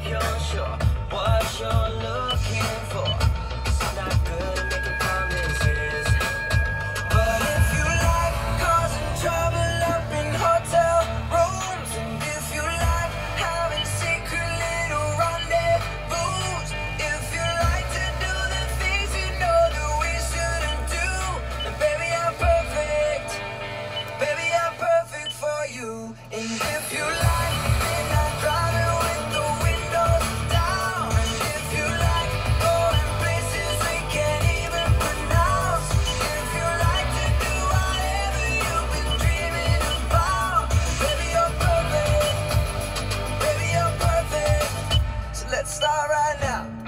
if you're sure what you're looking for. It's not good at making promises, but if you like causing trouble up in hotel rooms, and if you like having secret little rendezvous, if you like to do the things you know that we shouldn't do, then baby, I'm perfect. Baby, I'm perfect for you. And if you like midnight driving with the windows down, and if you like going places we can't even pronounce, if you like to do whatever you've been dreaming about, baby, you're perfect. Baby, you're perfect. So let's start right now.